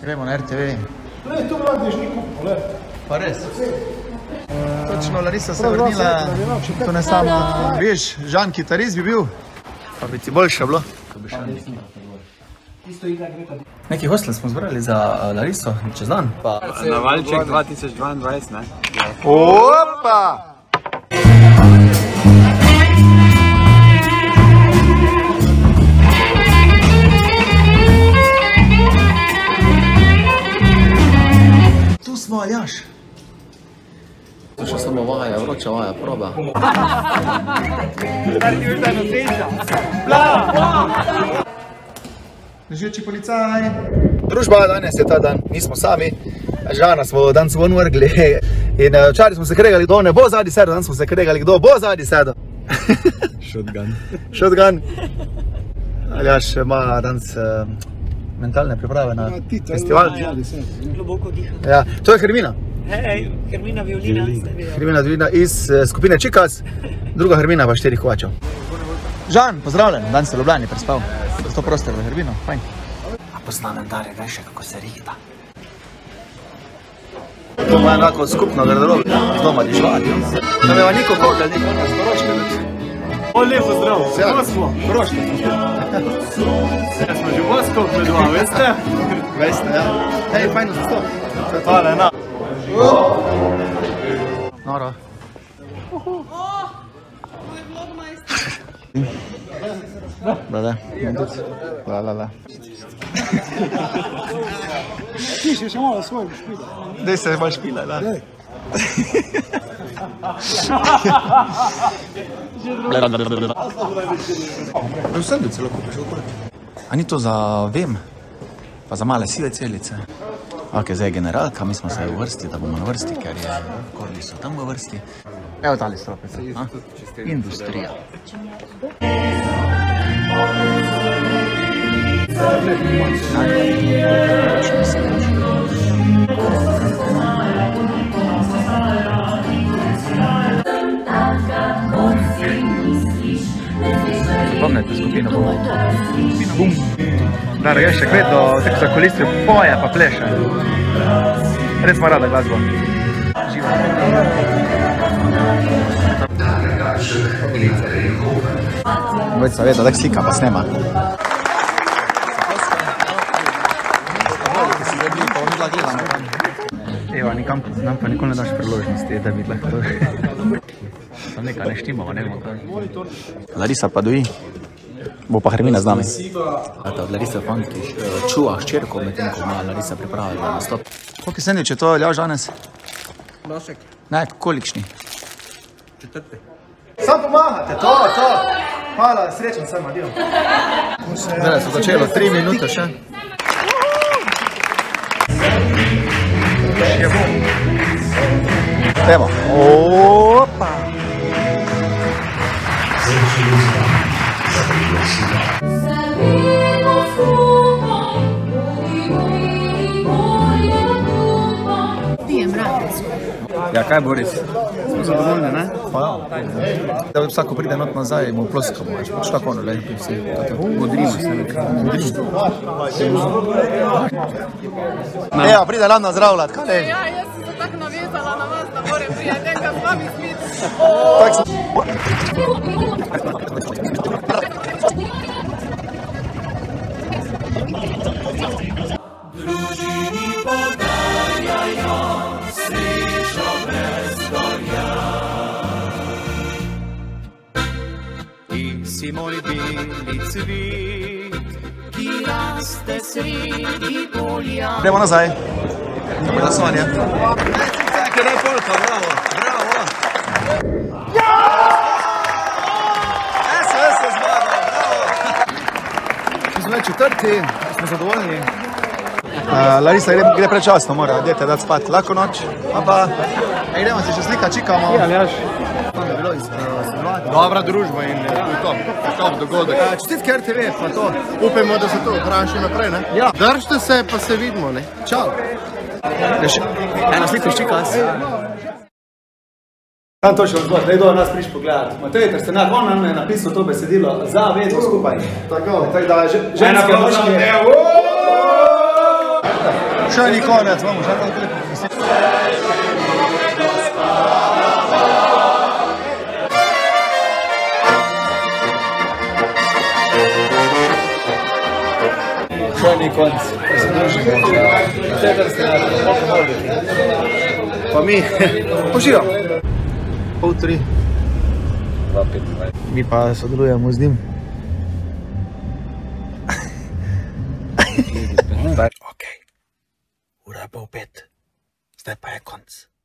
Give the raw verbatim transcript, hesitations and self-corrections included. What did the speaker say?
Gremo na R T V. Ne, to mladiš ni kupno, le. Pa res. Točno, Larisa se vrnila, to ne sama, veš, Žan kitarist bi bil, pa bi ti boljše bilo. Neki hostel smo zbrali za Lariso čez dan. Na Valček dva tisoč dvaindvajset, ne? Opa! Tu smo, Aljaš. To še samo vaja, vroča vaja, proba. Ležeči policaj. Družba, danes je ta dan, nismo sami. Žana smo danes von vrgli. In včeraj smo se kregali, kdo ne bo zadnji sedel, danes smo se kregali, kdo bo zadnji sedel. Shotgun. Shotgun. Aljaš ima danes mentalne priprave na festival. Globoko diham. Ja, to je Hermina. Hej, Hermina Violina. Hermina Violina iz skupine Čikas, druga Hermina pa štirih kovačev. Žan, pozdravljen, danes v Ljubljani prespal. sto prostor v Hermino, fajn. A poznanem Darja Gajše, kako se rihta. To ima enako skupno garderobo, z doma dižvati. Da me va niko kogled, niko nas poročke več. O, lepo zdrav, kako smo? Poročke smo. Ja smo že voskov med dva, veste? Veste, ja. Hej, fajno za sto. Hvala, na. Noro. Da, da. La, la, la. Ti še še malo svojega špila. Dej se malo špila, da. Vsem bi celo kupiš okolje. A ni to za vem? Pa za male sive celice? Ok, zdaj je generalka, mi smo se v vrsti, da bomo na vrsti, ker je Korli so tam v vrsti. Evo tali stropica. Industrija. Zapomnite skupino Bum. Bum. Dara Ješek vedno tako za kolistri poje pa pleše. Res ima rada glasbo. Živa. Vojca vedno, tak slika pa snema. Evo, nikam, nam pa nikoli ne daš priložnosti, da bi lahko tam nekaj ne štimamo, ne vemo kaj. Larisa pa doji. Bo pa Hermina z nami. Od Larisa fanki čuva hčerko, medtem ko ima Larisa pripravila nastop. Koliko sendvič je to, Aljaž, danes? Nosek. Ne, kolikšni? Četrti. Sam pomagate, to, to. Hvala, srečen sem, adijo. Zdaj so začelo, tri minute še. Je bom. Evo. Opa. Pijem rakico. Ja, kaj Boris? Smo zadovoljni, ne? Pa ja. Da vsako pride not nazaj, mu ploskamo, veš, pač tako ono, lepi vsi. Modrimo se nekaj. Evo, pride Lana zdravljat, kaj leži? Ja, jaz sem se tako navezala na vas, da moram prijeti enka z vami smiti. Tak smo. Družini podarjajo srečo brez gorja. Ti si moj beli cvet, ki raste sredi polja. Gremo nazaj. Samo glasovanje. Kaj daj polka, bravo, bravo. Ja! S O S je zmagal, bravo. Mi smo več četrti, smo zadovoljni. Larisa gre prečasno, mora dete dati spati. Lahko noč, pa pa idemo se še slika, čikamo. Ja, Aljaž. Dobra družba in top, top dogodek. Čestitke R T V, pa to. Upajmo, da se to ohrani še naprej, ne? Ja. Držite se, pa se vidimo, ne? Čau. Eno sliko iz Čikas. Tam to še odgovor, da je do nas priš pogledati. Matej Trstenak, on nam je napisal to besedilo za vedno skupaj. Tako, tako da ženske moške. Še ni konec, imamo še nekaj. Še ni konec, da se družimo. Cedar se na alkoholi. Pa mi, poživam. Pol tri. Dva petnajst. Mi pa sodelujemo z njim. Ok, ura je pol pet. Zdaj pa je konc.